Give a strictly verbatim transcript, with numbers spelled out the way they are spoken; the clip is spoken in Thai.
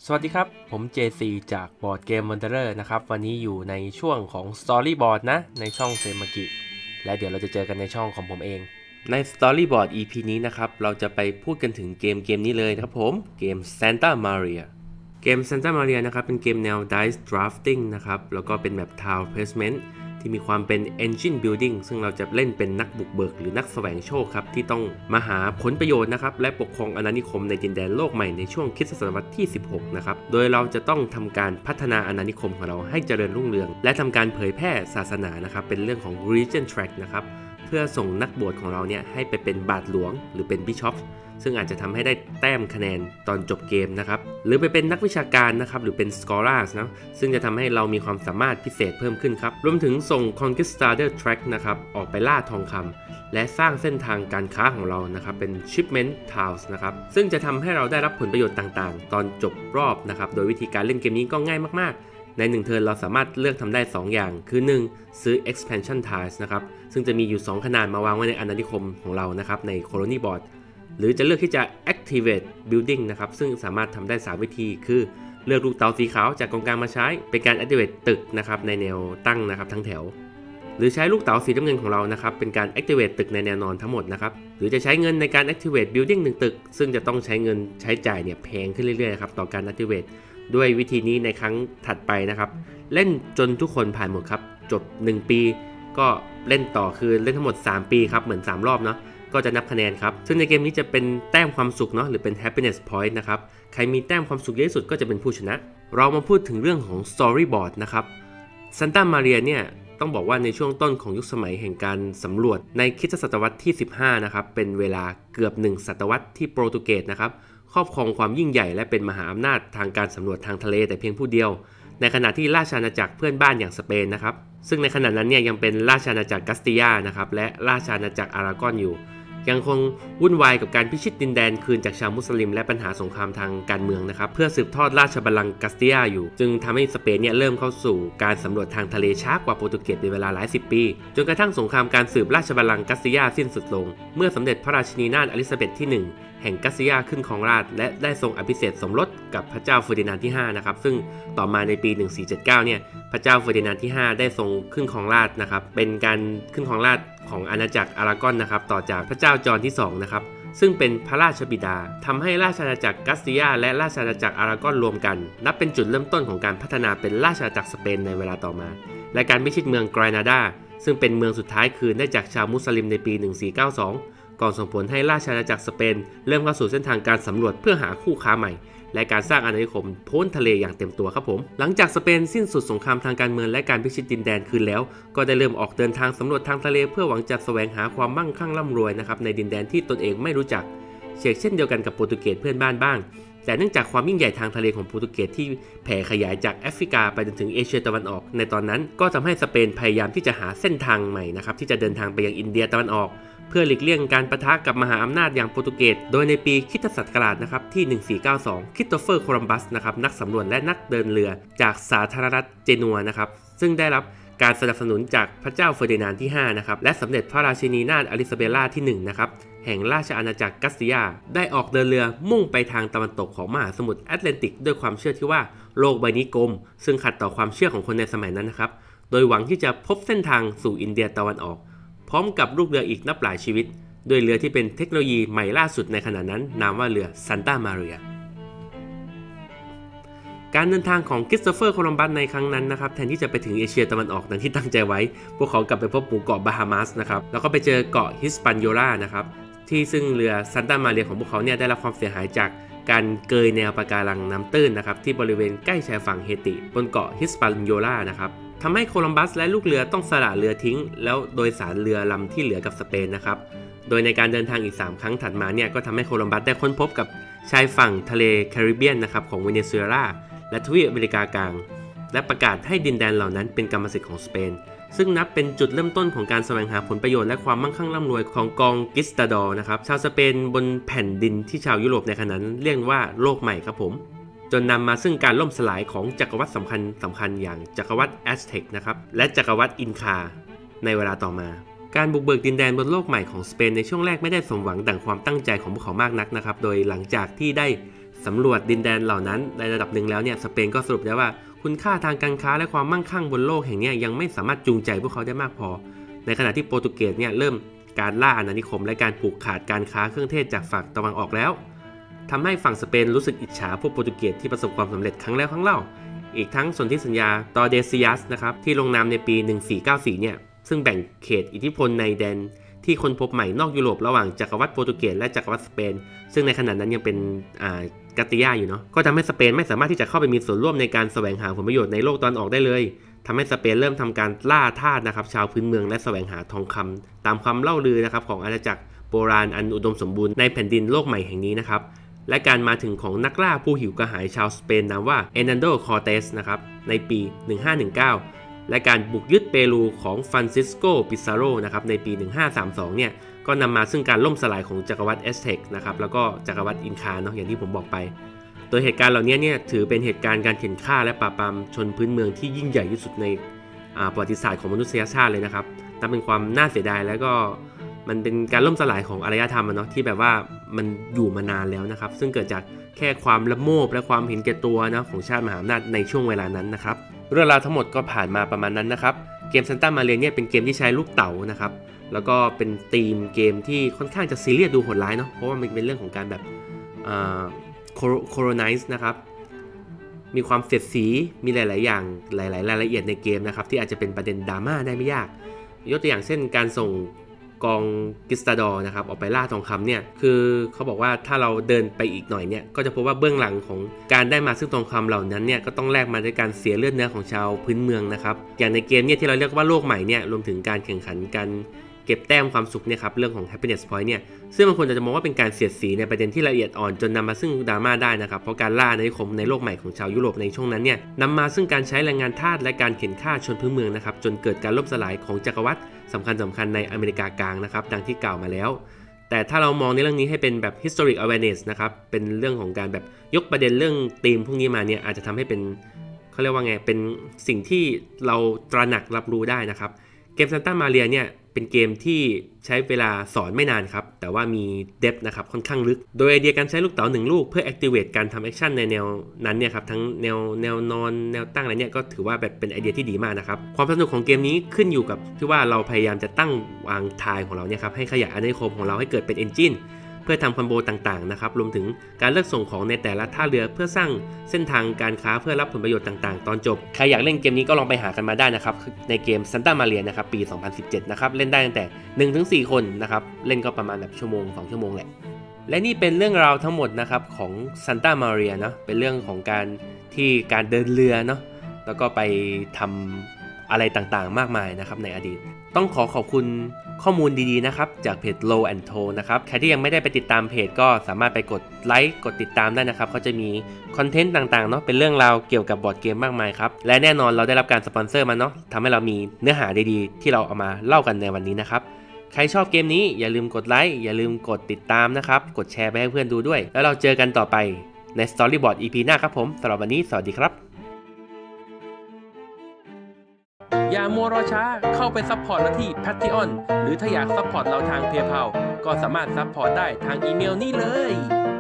สวัสดีครับผม เจ ซี จาก Board Game Wanderer นะครับวันนี้อยู่ในช่วงของ Storyboard นะในช่องเซมากิและเดี๋ยวเราจะเจอกันในช่องของผมเองใน Storyboard อี พี นี้นะครับเราจะไปพูดกันถึงเกมเกมนี้เลยครับผมเกม Santa Maria เกม Santa Maria นะครับเป็นเกมแนว Dice Drafting นะครับแล้วก็เป็นแบบ Tile Placementที่มีความเป็น Engine Building ซึ่งเราจะเล่นเป็นนักบุกเบิกหรือนักแสวงโชคครับที่ต้องมาหาผลประโยชน์นะครับและปกครองอาณานิคมในดินแดนโลกใหม่ในช่วงคริสตศตวรรษที่สิบหกนะครับโดยเราจะต้องทำการพัฒนาอาณานิคมของเราให้เจริญรุ่งเรืองและทำการเผยแพร่ศาสนานะครับเป็นเรื่องของ Religion Track นะครับเพื่อส่งนักบวชของเราเนี่ยให้ไปเป็นบาทหลวงหรือเป็นบิชอปซึ่งอาจจะทำให้ได้แต้มคะแนนตอนจบเกมนะครับหรือไปเป็นนักวิชาการนะครับหรือเป็น Scholars นะซึ่งจะทำให้เรามีความสามารถพิเศษเพิ่มขึ้นครับรวมถึงส่ง Conquistador Track นะครับออกไปล่าทองคำและสร้างเส้นทางการค้าของเรานะครับเป็น Shipment Tiles นะครับซึ่งจะทำให้เราได้รับผลประโยชน์ต่างๆตอนจบรอบนะครับโดยวิธีการเล่นเกมนี้ก็ง่ายมากๆในหนึ่งเทิร์นเราสามารถเลือกทำได้สองอย่างคือหนึ่งซื้อ Expansion Tiles นะครับซึ่งจะมีอยู่สองขนาดมาวางไว้ในอาณานิคมของเรานะครับใน Colony Boardหรือจะเลือกที่จะ activate building นะครับซึ่งสามารถทำได้สามวิธีคือเลือกลูกเต๋าสีขาวจากกองกลางมาใช้เป็นการ activate ตึกนะครับในแนวตั้งนะครับทั้งแถวหรือใช้ลูกเต๋าสีน้ำเงินของเรานะครับเป็นการ activate ตึกในแนวนอนทั้งหมดนะครับหรือจะใช้เงินในการ activate building หนึ่งตึกซึ่งจะต้องใช้เงินใช้จ่ายเนี่ยแพงขึ้นเรื่อยๆครับต่อการ activate ด้วยวิธีนี้ในครั้งถัดไปนะครับเล่นจนทุกคนผ่านหมดครับจบหนึ่งปีก็เล่นต่อคือเล่นทั้งหมดสามปีครับเหมือนสามรอบเนาะก็จะนับคะแนนครับซึ่งในเกมนี้จะเป็นแต้มความสุขเนาะหรือเป็น happiness point นะครับใครมีแต้มความสุขเยอะที่สุดก็จะเป็นผู้ชนะเรามาพูดถึงเรื่องของ storyboard นะครับ Santa Maria เนี่ยต้องบอกว่าในช่วงต้นของยุคสมัยแห่งการสำรวจในคริสตศตวรรษที่สิบห้านะครับเป็นเวลาเกือบหนึ่งศตวรรษที่โปรตุเกสนะครับครอบครองความยิ่งใหญ่และเป็นมหาอำนาจทางการสำรวจทางทะเลแต่เพียงผู้เดียวในขณะที่ราชอาณาจักรเพื่อนบ้านอย่างสเปนนะครับซึ่งในขณะนั้นเนี่ยยังเป็นราชอาณาจักรกัสติยานะครับและราชอาณาจักรอารากอนอยู่ยังคงวุ่นวายกับการพิชิตดินแดนคืนจากชาวมุสลิมและปัญหาสงครามทางการเมืองนะครับเพื่อสืบทอดราชบัลลังก์กัสติยาอยู่จึงทำให้สเปนเนี่ยเริ่มเข้าสู่การสำรวจทางทะเลช้ากว่าโปรตุเกสเป็นเวลาหลายสิบปีจนกระทั่งสงครามการสืบราชบัลลังก์กัสติยาสิ้นสุดลงเมื่อสมเด็จพระราชินีนาถอลิซาเบธที่หนึ่งแห่งกัสติยาขึ้นครองราชย์และได้ทรงอภิเษกสมรสกับพระเจ้าเฟอร์ดินานด์ที่ห้านะครับซึ่งต่อมาในปีหนึ่งสี่เจ็ดเก้าเนี่ยพระเจ้าเฟอร์ดินานด์ที่ห้าได้ทรงขึ้นครองราชย์นะครับเป็นการขึ้นครองราชย์ของอาณาจักรอารากอนนะครับต่อจากพระเจ้าจอห์นที่สองนะครับซึ่งเป็นพระราชบิดาทำให้ราชอาณาจักรกัสติยาและราชอาณาจักรอารากอนรวมกันนับเป็นจุดเริ่มต้นของการพัฒนาเป็นราชอาณาจักรสเปนในเวลาต่อมาและการพิชิตเมืองไกรนาดาซึ่งเป็นเมืองสุดท้ายคืนได้จากชาวมุสลิมในปีหนึ่งสี่เก้าสองก่อนส่งผลให้ราชอาณาจักรสเปนเริ่มเข้าสู่เส้นทางการสำรวจเพื่อหาคู่ค้าใหม่และการสร้างอาณานิคมพ้นทะเลอย่างเต็มตัวครับผมหลังจากสเปนสิ้นสุดสงครามทางการเมืองและการพิชิตดินแดนคืนแล้วก็ได้เริ่มออกเดินทางสำรวจทางทะเลเพื่อหวังจะแสวงหาความมั่งคั่งร่ำรวยนะครับในดินแดนที่ตนเองไม่รู้จักเช่นเดียวกันกับโปรตุเกสเพื่อนบ้านบ้างแต่เนื่องจากความยิ่งใหญ่ทางทะเลของโปรตุเกสที่แผ่ขยายจากแอฟริกาไปจนถึงเอเชียตะวันออกในตอนนั้นก็ทำให้สเปนพยายามที่จะหาเส้นทางใหม่นะครับที่จะเดินทางไปยังอินเดียตะวันออกเพื่อหลีกเลี่ยงการปะทะกับมหาอำนาจอย่างโปรตุเกสโดยในปีคริสตศักราชนะครับที่หนึ่งสี่เก้าสองคริสโตเฟอร์โคลัมบัสนะครับนักสำรวจและนักเดินเรือจากสาธารณรัฐเจนัวนะครับซึ่งได้รับการสนับสนุนจากพระเจ้าเฟอร์ดินานด์ที่ห้านะครับและสมเด็จพระราชินีนาถอลิซาเบธที่หนึ่งนะครับแห่งราชอาณาจักรกัสติยาได้ออกเดินเรือมุ่งไปทางตะวันตกของมหาสมุทรแอตแลนติกด้วยความเชื่อที่ว่าโลกใบนี้กลมซึ่งขัดต่อความเชื่อของคนในสมัยนั้นนะครับโดยหวังที่จะพบเส้นทางสู่อินเดียตะวันออกพร้อมกับลูกเรืออีกนับหลายชีวิตด้วยเรือที่เป็นเทคโนโลยีใหม่ล่าสุดในขณะนั้นนามว่าเรือซันตามาเรียการเดินทางของคริสโตเฟอร์โคลัมบัสในครั้งนั้นนะครับแทนที่จะไปถึงเอเชียตะวันออกดังที่ตั้งใจไว้พวกเขากลับไปพบหมู่เกาะบาฮามาสนะครับแล้วก็ไปเจอเกาะฮิสปันโยลานะครับที่ซึ่งเรือซันตามาเรียของพวกเขาเนี่ยได้รับความเสียหายจากการเกยแนวปะการังน้ำตื้นนะครับที่บริเวณใกล้ชายฝั่งเฮติบนเกาะฮิสปันโยลานะครับทำให้โคลัมบัสและลูกเรือต้องสละเรือทิ้งแล้วโดยสารเรือลำที่เหลือกับสเปนนะครับโดยในการเดินทางอีกสามครั้งถัดมาเนี่ยก็ทำให้โคลัมบัสได้ค้นพบกับชายฝั่งทะเลแคริบเบียนนะครับของเวเนซุเอลาและทวีปอเมริกากลางและประกาศให้ดินแดนเหล่านั้นเป็นกรรมสิทธิ์ของสเปนซึ่งนับเป็นจุดเริ่มต้นของการแสวงหาผลประโยชน์และความมั่งคั่งร่ำรวยของกองกิสตาดอร์นะครับชาวสเปนบนแผ่นดินที่ชาวยุโรปในขณะนั้นเรียกว่าโลกใหม่ครับผมจนนำมาซึ่งการล่มสลายของจักรวรรดิสำคัญสำคัญอย่างจักรวรรดิแอสเท็กนะครับและจักรวรรดิอินคาในเวลาต่อมาการบุกเบิกดินแดนบนโลกใหม่ของสเปนในช่วงแรกไม่ได้สมหวังดังความตั้งใจของพวกเขามากนักนะครับโดยหลังจากที่ได้สำรวจดินแดนเหล่านั้นในระดับหนึ่งแล้วเนี่ยสเปนก็สรุปได้ว่าคุณค่าทางการค้าและความมั่งคั่งบนโลกแห่งนี้ยังไม่สามารถจูงใจพวกเขาได้มากพอในขณะที่โปรตุเกสเนี่ยเริ่มการล่าอาณานิคมและการผูกขาดการค้าเครื่องเทศจากฝั่งตะวันออกแล้วทำให้ฝั่งสเปนรู้สึกอิจฉาพวกโปรตุเกสที่ประสบความสำเร็จครั้งแล้วครั้งเล่าอีกทั้งสนธิสัญญาตอร์เดซิยัสนะครับที่ลงนามในปีหนึ่งสี่เก้าสี่เนี่ยซึ่งแบ่งเขตอิทธิพลในแดนที่ค้นพบใหม่นอกยุโรประหว่างจักรวรรดิโปรตุเกสและจักรวรรดิสเปนซึ่งในขณะนั้นยังเป็นอ่ากาติยาอยู่เนาะก็ทำให้สเปนไม่สามารถที่จะเข้าไปมีส่วนร่วมในการแสวงหาผลประโยชน์ในโลกตะวันออกได้เลยทำให้สเปนเริ่มทำการล่าทาสนะครับชาวพื้นเมืองและแสวงหาทองคำตามความเล่าลือนะครับของอาณาจักรโบราณอันอุดมสมบูรณ์ในแผ่นดินโลกใหม่แห่งนี้นะครับและการมาถึงของนักล่าผู้หิวกระหายชาวสเปนนามว่าเอร์นันโด คอร์เตสนะครับในปีหนึ่งห้าหนึ่งเก้าและการบุกยึดเปรูของฟรานซิสโก ปิซาโรนะครับในปีหนึ่งห้าสามสองเนี่ยก็นำมาซึ่งการล่มสลายของจักรวรรดิเอสเท็กนะครับแล้วก็จักรวรรดิอินคาเนาะอย่างที่ผมบอกไปโดยเหตุการณ์เหล่านี้เนี่ยถือเป็นเหตุการณ์การเข็นฆ่าและปราบปรามชนพื้นเมืองที่ยิ่งใหญ่ที่สุดในประวัติศาสตร์ของมนุษยชาติเลยนะครับนับเป็นความน่าเสียดายแล้วก็มันเป็นการล่มสลายของอารยธรรมเนาะที่แบบว่ามันอยู่มานานแล้วนะครับซึ่งเกิดจากแค่ความละโมบและความเห็นแก่ตัวนะของชาติมหาอำนาจในช่วงเวลานั้นนะครับเรื่องราวทั้งหมดก็ผ่านมาประมาณนั้นนะครับเกมซันต้ามาเรียเนี่ยเป็นเกมที่ใช้ลูกเต๋านะครับแล้วก็เป็นธีมเกมที่ค่อนข้างจะซีเรียสดูโหดร้ายเนาะเพราะว่ามันเป็นเรื่องของการแบบโคโรไนซ์นะครับมีความเสียดสีมีหลายๆอย่างหลายๆรายละเอียดในเกมนะครับที่อาจจะเป็นประเด็นดราม่าได้ไม่ยากยกตัวอย่างเช่นการส่งกองกิสตาดอร์นะครับออกไปล่าทองคำเนี่ยคือเขาบอกว่าถ้าเราเดินไปอีกหน่อยเนี่ยก็จะพบว่าเบื้องหลังของการได้มาซึ่งทองคำเหล่านั้นเนี่ยก็ต้องแลกมาด้วยการเสียเลือดเนื้อของชาวพื้นเมืองนะครับอย่างในเกมเนี่ยที่เราเรียกว่าโลกใหม่เนี่ยรวมถึงการแข่งขันกันเก็บแต้มความสุขเนี่ยครับเรื่องของ happiness point เนี่ยซึ่งบางคนจะมองว่าเป็นการเสียดสีในประเด็นที่ละเอียดอ่อนจนนำมาซึ่งดราม่าได้นะครับเพราะการล่าอาณานิคมในโลกใหม่ของชาวยุโรปในช่วงนั้นเนี่ยนำมาซึ่งการใช้แรงงานทาสและการเข็นฆ่าชนพื้นเมืองนะครับจนเกิดการล่มสลายของจักรวรรดิสำคัญสำคัญในอเมริกากลางนะครับดังที่กล่าวมาแล้วแต่ถ้าเรามองในเรื่องนี้ให้เป็นแบบ historic awareness นะครับเป็นเรื่องของการแบบยกประเด็นเรื่องธีมพวกนี้มาเนี่ยอาจจะทำให้เป็นเขาเรียกว่าไงเป็นสิ่งที่เราตระหนักรับรู้ได้นะครับเกมซันต้ามาเรียเนี่ยเป็นเกมที่ใช้เวลาสอนไม่นานครับแต่ว่ามีเดปนะครับค่อนข้างลึกโดยไอเดียการใช้ลูกเต๋าหนึ่งลูกเพื่อ activate การทำแอคชั่นในแนวนั้นเนี่ยครับทั้งแนวแนวนอนแนวตั้งอะไรเนี่ยก็ถือว่าแบบเป็นไอเดียที่ดีมากนะครับความสนุกของเกมนี้ขึ้นอยู่กับที่ว่าเราพยายามจะตั้งวางทายของเราเนี่ยครับให้ขยายอาณานิคมของเราให้เกิดเป็นเอนจินเพื่อทำคอมโบต่างๆนะครับรวมถึงการเลือกส่งของในแต่ละท่าเรือเพื่อสร้างเส้นทางการค้าเพื่อรับผลประโยชน์ต่างๆตอนจบใครอยากเล่นเกมนี้ก็ลองไปหากันมาได้นะครับในเกม Santa Maria นะครับปีสองพันสิบเจ็ดนะครับเล่นได้ตั้งแต่ หนึ่งถึงสี่ คนนะครับเล่นก็ประมาณแบบชั่วโมงสองชั่วโมงแหละและนี่เป็นเรื่องราวทั้งหมดนะครับของ Santa Maria เนาะเป็นเรื่องของการที่การเดินเรือเนาะแล้วก็ไปทำอะไรต่างๆมากมายนะครับในอดีตต้องขอขอบคุณข้อมูลดีๆนะครับจากเพจ Low and Toe นะครับใครที่ยังไม่ได้ไปติดตามเพจก็สามารถไปกดไลค์กดติดตามได้นะครับเขาจะมีคอนเทนต์ต่างๆเนาะเป็นเรื่องราวเกี่ยวกับบอร์ดเกมมากมายครับและแน่นอนเราได้รับการสปอนเซอร์มาเนาะทำให้เรามีเนื้อหาดีๆที่เราเอามาเล่ากันในวันนี้นะครับใครชอบเกมนี้อย่าลืมกดไลค์อย่าลืมกดติดตามนะครับกดแชร์ไปให้เพื่อนดูด้วยแล้วเราเจอกันต่อไปใน Storyboard อี พี หน้าครับผมสำหรับวันนี้สวัสดีครับอย่ามัวรอช้าเข้าไปซัพพอร์ตเราที่ Patreon หรือถ้าอยากซัพพอร์ตเราทาง PayPal ก็สามารถซัพพอร์ตได้ทางอีเมลนี้เลย